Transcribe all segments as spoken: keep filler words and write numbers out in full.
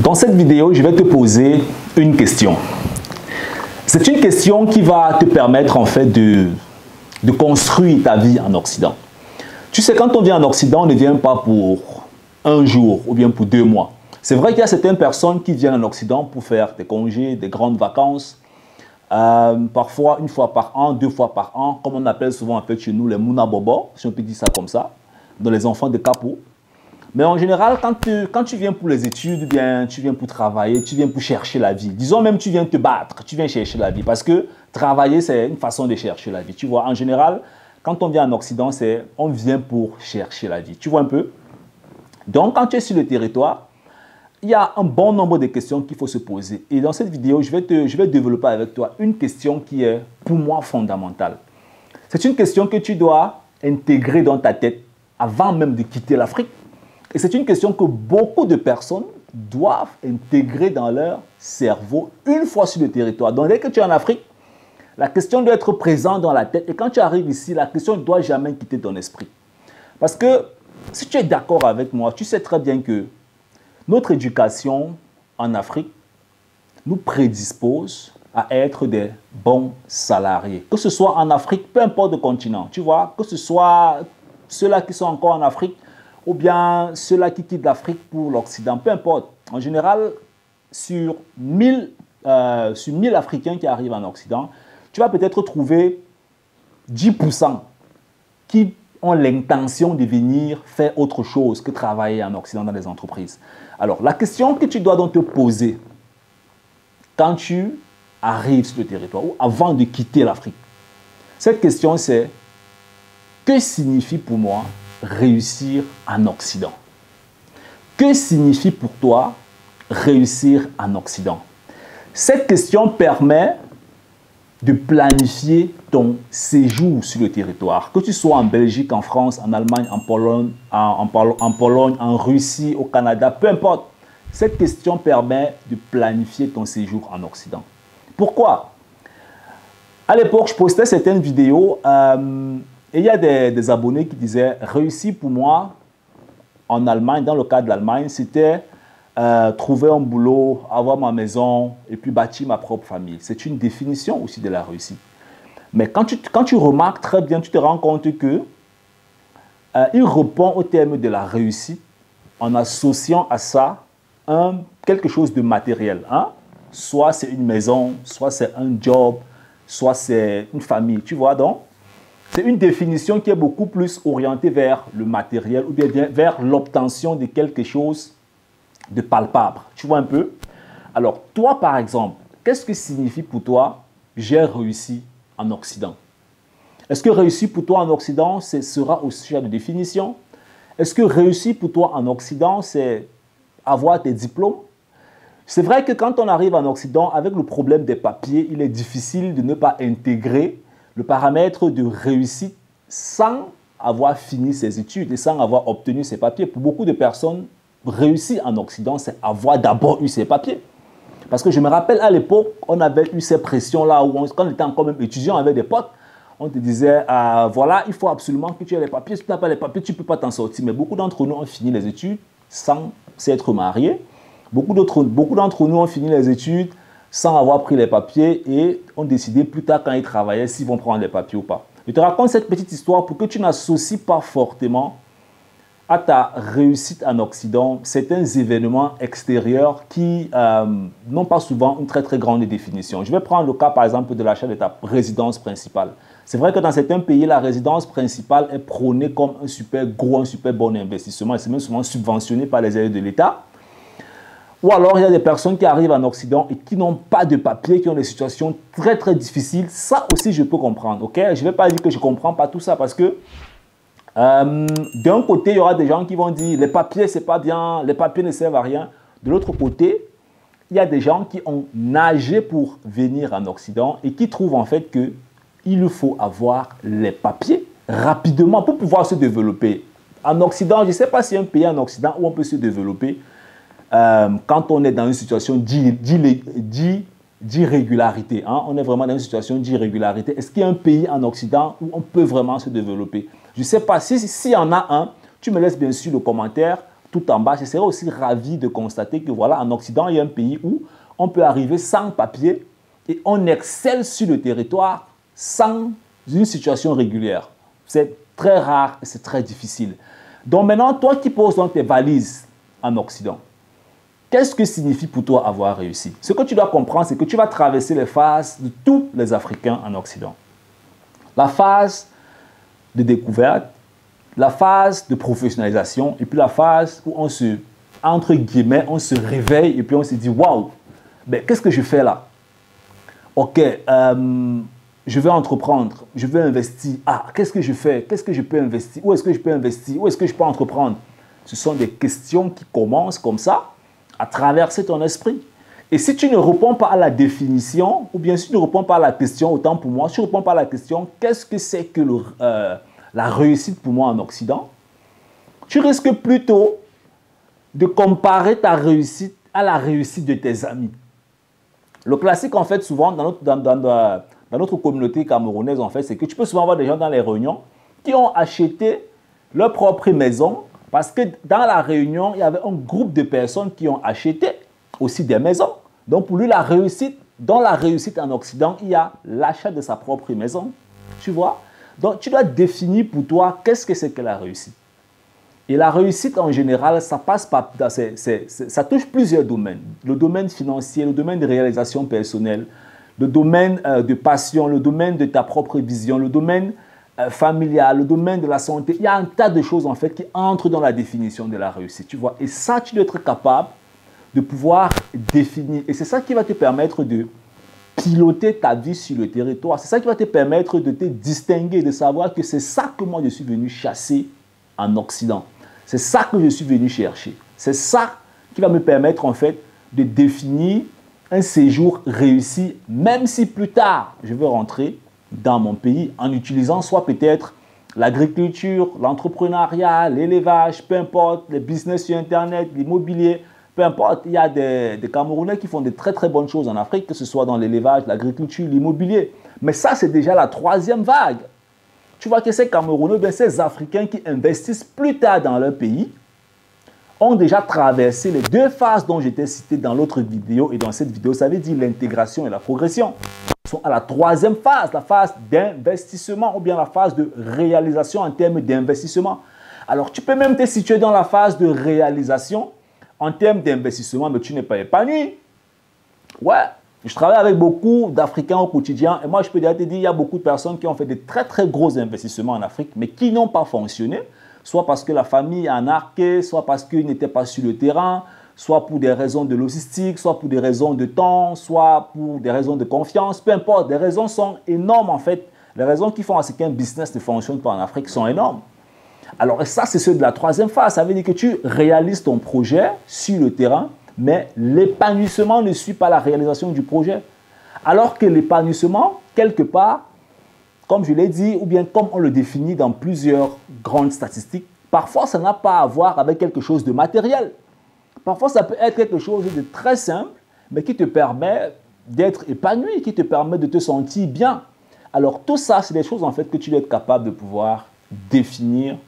Dans cette vidéo, je vais te poser une question. C'est une question qui va te permettre en fait de, de construire ta vie en Occident. Tu sais, quand on vient en Occident, on ne vient pas pour un jour ou bien pour deux mois. C'est vrai qu'il y a certaines personnes qui viennent en Occident pour faire des congés, des grandes vacances, euh, parfois une fois par an, deux fois par an, comme on appelle souvent en fait chez nous les Mouna Bobo, si on peut dire ça comme ça, dans les enfants de Capo. Mais en général, quand tu, quand tu viens pour les études, bien, tu viens pour travailler, tu viens pour chercher la vie. Disons même tu viens te battre, tu viens chercher la vie. Parce que travailler, c'est une façon de chercher la vie. Tu vois, en général, quand on vient en Occident, c'est on vient pour chercher la vie. Tu vois un peu? Donc, quand tu es sur le territoire, il y a un bon nombre de questions qu'il faut se poser. Et dans cette vidéo, je vais, te, je vais développer avec toi une question qui est, pour moi, fondamentale. C'est une question que tu dois intégrer dans ta tête avant même de quitter l'Afrique. Et c'est une question que beaucoup de personnes doivent intégrer dans leur cerveau une fois sur le territoire. Donc, dès que tu es en Afrique, la question doit être présente dans la tête. Et quand tu arrives ici, la question ne doit jamais quitter ton esprit. Parce que, si tu es d'accord avec moi, tu sais très bien que notre éducation en Afrique nous prédispose à être des bons salariés. Que ce soit en Afrique, peu importe le continent, tu vois, que ce soit ceux-là qui sont encore en Afrique, ou bien ceux-là qui quittent l'Afrique pour l'Occident, peu importe. En général, sur mille, euh, sur mille Africains qui arrivent en Occident, tu vas peut-être trouver dix pour cent qui ont l'intention de venir faire autre chose que travailler en Occident dans les entreprises. Alors, la question que tu dois donc te poser quand tu arrives sur le territoire ou avant de quitter l'Afrique, cette question c'est: que signifie pour moi réussir en Occident? Que signifie pour toi réussir en Occident? Cette question permet de planifier ton séjour sur le territoire. Que tu sois en Belgique, en France, en Allemagne, en Pologne, en, en, en Pologne, en Russie, au Canada, peu importe. Cette question permet de planifier ton séjour en Occident. Pourquoi? À l'époque, je postais certaines vidéos euh, et il y a des, des abonnés qui disaient « Réussir pour moi en Allemagne, dans le cas de l'Allemagne, c'était euh, trouver un boulot, avoir ma maison et puis bâtir ma propre famille. » C'est une définition aussi de la réussite. Mais quand tu, quand tu remarques très bien, tu te rends compte que euh, il répond au terme de la réussite en associant à ça un, quelque chose de matériel. Hein? Soit c'est une maison, soit c'est un job, soit c'est une famille. Tu vois donc? C'est une définition qui est beaucoup plus orientée vers le matériel ou bien vers l'obtention de quelque chose de palpable. Tu vois un peu? Alors, toi, par exemple, qu'est-ce que signifie pour toi « j'ai réussi en Occident » ? Est-ce que réussir pour toi en Occident, ce sera au sujet de définition? Est-ce que réussir pour toi en Occident, c'est avoir tes diplômes? C'est vrai que quand on arrive en Occident, avec le problème des papiers, il est difficile de ne pas intégrer le paramètre de réussite sans avoir fini ses études et sans avoir obtenu ses papiers. Pour beaucoup de personnes, réussir en Occident, c'est avoir d'abord eu ses papiers. Parce que je me rappelle à l'époque, on avait eu ces pressions-là où on, quand on était encore même étudiant avec des potes, on te disait, euh, voilà, il faut absolument que tu aies les papiers. Si tu n'as pas les papiers, tu ne peux pas t'en sortir. Mais beaucoup d'entre nous ont fini les études sans s'être mariés. Beaucoup d'entre beaucoup d'entre nous ont fini les études sans avoir pris les papiers et ont décidé plus tard quand ils travaillaient s'ils vont prendre les papiers ou pas. Je te raconte cette petite histoire pour que tu n'associes pas fortement à ta réussite en Occident certains événements extérieurs qui euh, n'ont pas souvent une très très grande définition. Je vais prendre le cas par exemple de l'achat de ta résidence principale. C'est vrai que dans certains pays, la résidence principale est prônée comme un super gros, un super bon investissement et c'est même souvent subventionné par les aides de l'État. Ou alors, il y a des personnes qui arrivent en Occident et qui n'ont pas de papier, qui ont des situations très, très difficiles. Ça aussi, je peux comprendre, ok? Je ne vais pas dire que je ne comprends pas tout ça parce que euh, d'un côté, il y aura des gens qui vont dire les papiers, c'est pas bien, les papiers ne servent à rien. De l'autre côté, il y a des gens qui ont nagé pour venir en Occident et qui trouvent en fait qu'il faut avoir les papiers rapidement pour pouvoir se développer. En Occident, je ne sais pas s'il y a un pays en Occident où on peut se développer Euh, quand on est dans une situation d'irrégularité, hein, on est vraiment dans une situation d'irrégularité. Est-ce qu'il y a un pays en Occident où on peut vraiment se développer? Je ne sais pas. S'il si y en a un, tu me laisses bien sûr le commentaire tout en bas, je serais aussi ravi de constater que voilà, en Occident, il y a un pays où on peut arriver sans papier et on excelle sur le territoire sans une situation régulière. C'est très rare et c'est très difficile. Donc maintenant, toi qui poses dans tes valises en Occident, qu'est-ce que signifie pour toi avoir réussi? Ce que tu dois comprendre, c'est que tu vas traverser les phases de tous les Africains en Occident. La phase de découverte, la phase de professionnalisation et puis la phase où on se, entre guillemets, on se réveille et puis on se dit « Waouh, ben, qu'est-ce que je fais là? Ok, euh, je vais entreprendre, je vais investir. Ah, qu'est-ce que je fais? Qu'est-ce que je peux investir? Où est-ce que je peux investir? Où est-ce que je peux entreprendre ?» Ce sont des questions qui commencent comme ça à traverser ton esprit. Et si tu ne réponds pas à la définition, ou bien si tu ne réponds pas à la question, autant pour moi, si tu ne réponds pas à la question, qu'est-ce que c'est que le, euh, la réussite pour moi en Occident, tu risques plutôt de comparer ta réussite à la réussite de tes amis. Le classique, en fait, souvent, dans notre, dans, dans, dans, dans notre communauté camerounaise, en fait, c'est que tu peux souvent avoir des gens dans les réunions qui ont acheté leur propre maison parce que dans la réunion, il y avait un groupe de personnes qui ont acheté aussi des maisons. Donc, pour lui, la réussite, dans la réussite en Occident, il y a l'achat de sa propre maison. Tu vois? Donc, tu dois définir pour toi qu'est-ce que c'est que la réussite. Et la réussite, en général, ça passe par, c'est, c'est, c'est, ça touche plusieurs domaines. Le domaine financier, le domaine de réalisation personnelle, le domaine euh, de passion, le domaine de ta propre vision, le domaine euh, familial, le domaine de la santé. Il y a un tas de choses, en fait, qui entrent dans la définition de la réussite, tu vois. Et ça, tu dois être capable de pouvoir définir. Et c'est ça qui va te permettre de piloter ta vie sur le territoire. C'est ça qui va te permettre de te distinguer, de savoir que c'est ça que moi, je suis venu chasser en Occident. C'est ça que je suis venu chercher. C'est ça qui va me permettre, en fait, de définir un séjour réussi, même si plus tard, je veux rentrer dans mon pays en utilisant soit peut-être l'agriculture, l'entrepreneuriat, l'élevage, peu importe, les business sur Internet, l'immobilier, peu importe. Il y a des, des Camerounais qui font de très, très bonnes choses en Afrique, que ce soit dans l'élevage, l'agriculture, l'immobilier. Mais ça, c'est déjà la troisième vague. Tu vois que ces Camerounais, bien ces Africains qui investissent plus tard dans leur pays, ont déjà traversé les deux phases dont j'étais cité dans l'autre vidéo. Et dans cette vidéo, ça veut dire l'intégration et la progression. Ils sont à la troisième phase, la phase d'investissement ou bien la phase de réalisation en termes d'investissement. Alors, tu peux même te situer dans la phase de réalisation en termes d'investissement, mais tu n'es pas épanoui. Ouais. Je travaille avec beaucoup d'Africains au quotidien et moi, je peux déjà te dire, il y a beaucoup de personnes qui ont fait de très, très gros investissements en Afrique, mais qui n'ont pas fonctionné, soit parce que la famille a narqué, soit parce qu'ils n'étaient pas sur le terrain, soit pour des raisons de logistique, soit pour des raisons de temps, soit pour des raisons de confiance, peu importe. Les raisons sont énormes, en fait. Les raisons qui font à ce qu'un business ne fonctionne pas en Afrique sont énormes. Alors, ça, c'est ceux de la troisième phase. Ça veut dire que tu réalises ton projet sur le terrain, mais l'épanouissement ne suit pas la réalisation du projet. Alors que l'épanouissement, quelque part, comme je l'ai dit, ou bien comme on le définit dans plusieurs grandes statistiques, parfois ça n'a pas à voir avec quelque chose de matériel. Parfois ça peut être quelque chose de très simple, mais qui te permet d'être épanoui, qui te permet de te sentir bien. Alors tout ça, c'est des choses en fait que tu dois être capable de pouvoir définir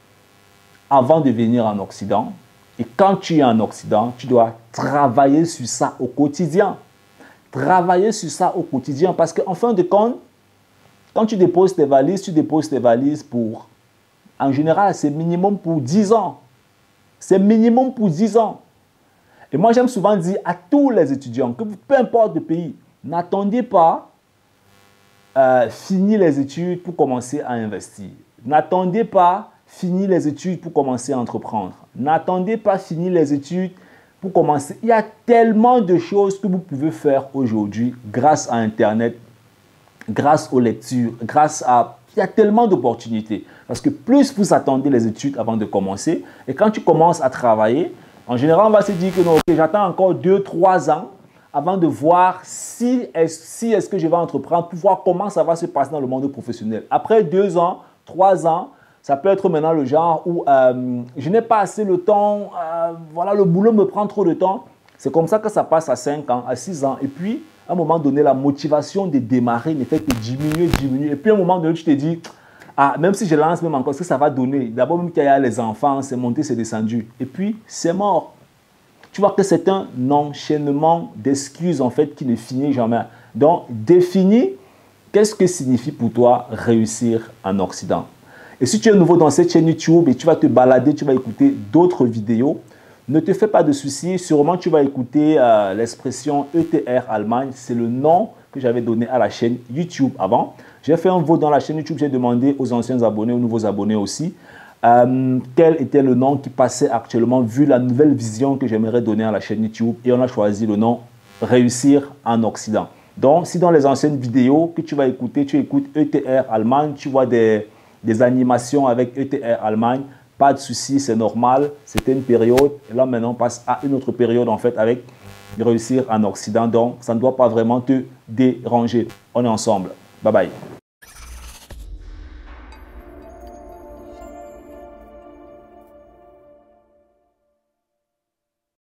avant de venir en Occident. Et quand tu es en Occident, tu dois travailler sur ça au quotidien. Travailler sur ça au quotidien parce qu'en fin de compte, quand tu déposes tes valises, tu déposes tes valises pour, en général, c'est minimum pour dix ans. C'est minimum pour dix ans. Et moi, j'aime souvent dire à tous les étudiants, que peu importe le pays, n'attendez pas euh, finir les études pour commencer à investir. N'attendez pas finir les études pour commencer à entreprendre. N'attendez pas finir les études pour commencer. Il y a tellement de choses que vous pouvez faire aujourd'hui grâce à Internet, grâce aux lectures, grâce à... Il y a tellement d'opportunités. Parce que plus vous attendez les études avant de commencer, et quand tu commences à travailler, en général, on va se dire que non, okay, j'attends encore deux trois ans avant de voir si est-ce si est-ce que je vais entreprendre, pour voir comment ça va se passer dans le monde professionnel. Après deux ans, trois ans, ça peut être maintenant le genre où euh, je n'ai pas assez le temps, euh, voilà, le boulot me prend trop de temps. C'est comme ça que ça passe à cinq ans, à six ans. Et puis, à un moment donné, la motivation de démarrer ne fait que diminuer, diminuer. Et puis, à un moment donné, tu te dis, Ah, même si je lance même encore, ce que ça va donner. D'abord, même qu'il y a les enfants, c'est monté, c'est descendu. Et puis, c'est mort. Tu vois que c'est un enchaînement d'excuses, en fait, qui ne finit jamais. Donc, définis qu'est-ce que signifie pour toi réussir en Occident. Et si tu es nouveau dans cette chaîne YouTube et tu vas te balader, tu vas écouter d'autres vidéos, ne te fais pas de soucis. Sûrement, tu vas écouter euh, l'expression E T R Allemagne. C'est le nom que j'avais donné à la chaîne YouTube avant. J'ai fait un vote dans la chaîne YouTube. J'ai demandé aux anciens abonnés, aux nouveaux abonnés aussi, euh, quel était le nom qui passait actuellement vu la nouvelle vision que j'aimerais donner à la chaîne YouTube. Et on a choisi le nom Réussir en Occident. Donc, si dans les anciennes vidéos que tu vas écouter, tu écoutes E T R Allemagne, tu vois des, des animations avec E T R Allemagne, pas de souci, c'est normal. C'était une période. Et là, maintenant, on passe à une autre période, en fait, avec Réussir en Occident. Donc, ça ne doit pas vraiment te déranger. On est ensemble. Bye bye.